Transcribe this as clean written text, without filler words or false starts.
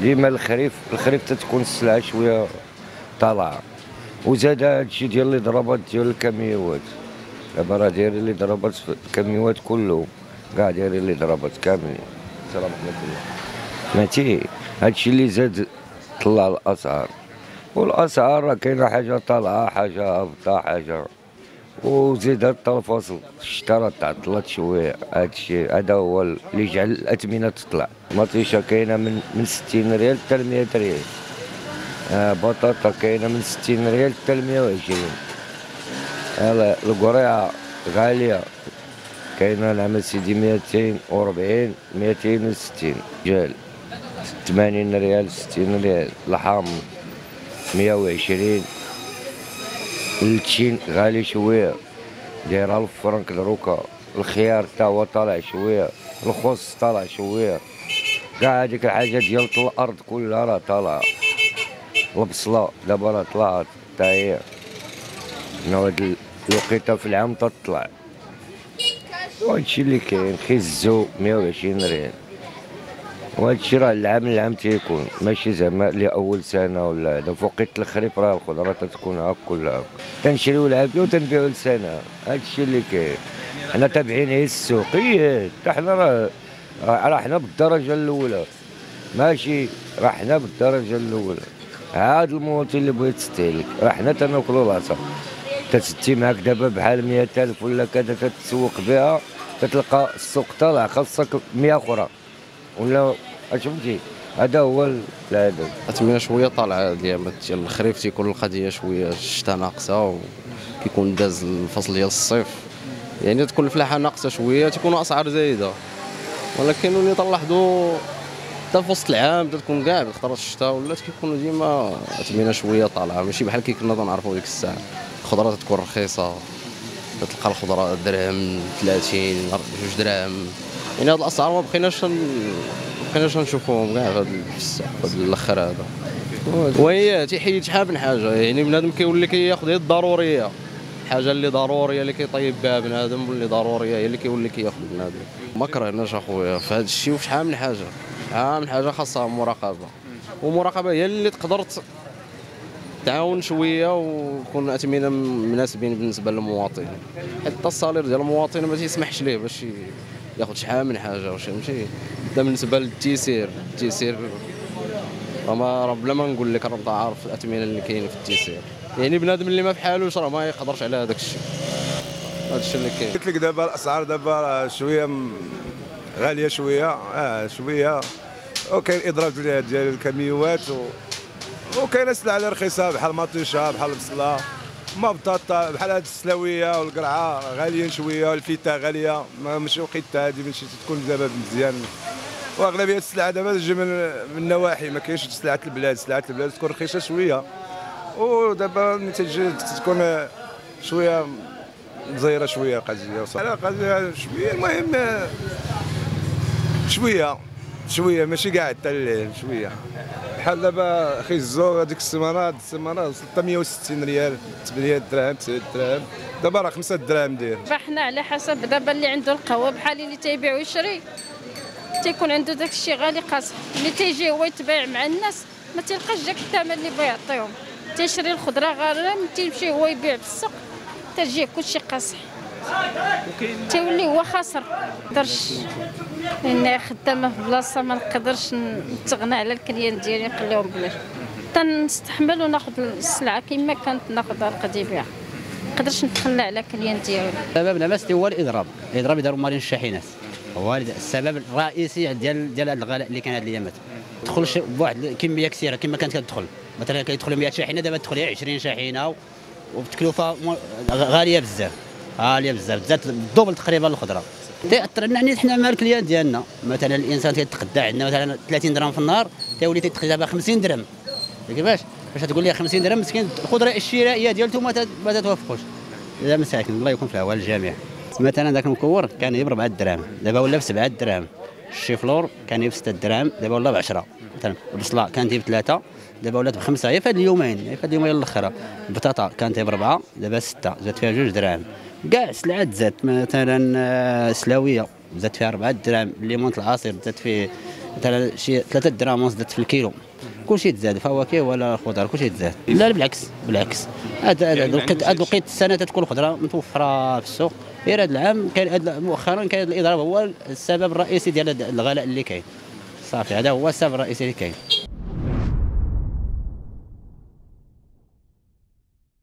ديما الخريف تتكون السلعه شويه طالعه، وزاد هادشي ديال اللي ضربات ديال الكاميوات. دابا راه دايرين اللي ضربات في الكاميوات كلهم، كاع دايرين اللي ضربات كاملين. السلام عليكم. فهمتي هادشي اللي زاد طلع الاسعار، والاسعار راه كاينه حاجه طالعه حاجه هابطه حاجه، وزيد هاد التلفاز الشتا راه تعطلت شويه. هادشي هذا هو اللي جعل الاثمنه تطلع. المطيشه كاينه من 60 ريال حتى ل 100 ريال، بطاطا كاينه من 60 ريال حتى ل 120. القريعه غاليه، كاينه العام سيدي 240 260 ريال، 80 ريال 60 ريال. لحم 120. التشين غالي شويه، داير 1000 فرنك دروكا. الخيار تا هو طالع شويه، الخص طالع شويه، كاع هاديك الحاجات ديال الارض كلها راه طالعه. البصله دابا راه طلعت تا هي، هاد الوقيته في العام تطلع. وهادشي اللي كاين. خيزو 120 ريال، وهادشي راه العام تيكون، ماشي زعما لأول سنة ولا هذا. فوقيت الخريف راه الخضرة تتكون هاك كلها، تنشريو العافية وتنبيعو لسنة. هادشي اللي كاين. حنا تابعين غير السوق، حتى حنا راه حنا بالدرجة الأولى، ماشي راه حنا بالدرجة الأولى. هاد المواطن اللي بغيت تستهلك راه حنا تناكلو العصا. تتسدي معاك دابا بحال 100,000 ولا كذا تتسوق بها، تتلقى السوق طالع، خاصك 100 أخرى ولا فهمتي. هذا هو الهدف. الأثمنة شويه طالعه ديال الخريف، تيكون القضيه شويه الشتا ناقصه، وكيكون داز الفصل ديال الصيف، يعني تكون الفلاحه ناقصه شويه، تكون اسعار زايده. ولكن اللي تنلاحظوا حتى في وسط العام تكون كاع بخطرة الشتاء ولات كيكونوا ديما أثمنة شويه طالعه، ماشي بحال كي كنا تنعرفوا ديك الساعه. الخضره تكون رخيصه، تلقى الخضره درهم 30 2 دراهم. يعني هاد الاسعار ما بقيناش نشوفوهم كاع في هاد الاخر هذا. وهي تيحيد شحال من حاجه، يعني بنادم كيولي كياخذ هي الضروريه، الحاجه اللي ضروريه اللي كيطيب بها بنادم، واللي ضروريه هي اللي كيولي كياخذ بنادم. ما كرهناش اخويا في هذا الشيء، وفي شحال من حاجه، شحال من حاجه خاصها مراقبه، ومراقبه هي اللي تقدر تعاون شويه ويكون اثمنه مناسبين بالنسبه للمواطن. حتى الصالير ديال المواطن ما تيسمحش ليه باش ياخذ شحال من حاجه، واش فهمتي. بالنسبه للتيسير، راه بلا ما نقول لك، راه انت عارف الاثمنه اللي كاين في التيسير، يعني بنادم اللي ما بحالوش راه ما يقدرش على هذاك الشيء. هذا الشيء اللي كاين. قلت لك دابا الاسعار دابا شويه غاليه شويه، شويه، وكاين اضراب ديال الكميوات، وكاينه سلعه اللي رخيصه بحال المطيشه بحال البصله، ما بطاطا بحال هاد السلاويه والقرعه غاليين شويه، والفيتا غاليه، ماشي وقيته هذه ماشي تكون دابا مزيان. واغلبيه السلعه دابا تجي من النواحي، ما كاينش سلعه البلاد تكون رخيصه شويه، ودابا ملي تجي تكون شويه مزيره شويه قضيه شويه. المهم شويه ماشي كاع حتى الليل شويه. بحال دابا خيزو هذيك السيمانه 660 ريال، 8 دراهم 9 دراهم، دابا راه 5 دراهم داير. فاحنا على حسب دابا اللي عنده القهوه بحال اللي تيبيع ويشري تيكون عنده داك الشيء غالي قاصح، اللي تيجي هو يتباع مع الناس ما تلقاش داك الثمن اللي بغا يعطيهم، تيشري الخضره غاليه، تيمشي هو يبيع في السوق ترجع كلشي قاصح، تيولي هو خاسر. ما نقدرش لان خدامه في بلاصه، ما نقدرش نستغنى على الكليان ديالي نخليهم بلاش، تنستحمل وناخذ السلعه كما كانت ناخذها القضيه بها، ما نقدرش نتخلى على الكليان ديالي. السبب الاساسي هو الاضراب داروا مالين الشاحنات، هو السبب الرئيسي ديال هذا الغلاء اللي كان هذه الايامات. تدخلش بواحد الكميه كثيره كما كانت كتدخل، مثلا كيدخلوا 100 شاحنه، دابا تدخل 20 شاحنه، وبتكلفه غاليه بزاف، زادت الدوبل تقريبا الخضره. تاثر لنا حنا مع الكليان ديالنا، مثلا الانسان تيتقدى عندنا مثلا 30 درهم في النهار، تيولي تيتقدى دابا 50 درهم. كيفاش تقول لي 50 درهم مسكين القدره الشرائيه ديالته ما تتوافقوش. لا مساكن الله يكون في العون الجميع. مثلا ذاك المكور كان يجيب 4 دراهم، دابا ولا ب 7 دراهم. الشيفلور كان يجيب 6 دراهم، دابا ولا ب 10. مثلا البصله كانت تجيب 3، دابا ولات ب5. هي في هاد اليومين الاخر. البطاطا كانت تجيب 4، دابا 6، زاد فيها 2 دراهم. كاع السلعات زادت، مثلا سلاويه زاد فيها 4 دراهم، الليمون العصير زاد فيه مثلا شي 3 دراهم زادت في الكيلو، كلشي تزاد، فواكه ولا خضر كلشي تزاد. لا بالعكس هذا الوقت السنه تكون الخضره متوفره في السوق، غير هذا العام كاين مؤخرا كاين الاضراب هو السبب الرئيسي ديال الغلاء اللي كاين. صافي هذا هو السبب الرئيسي اللي كاين.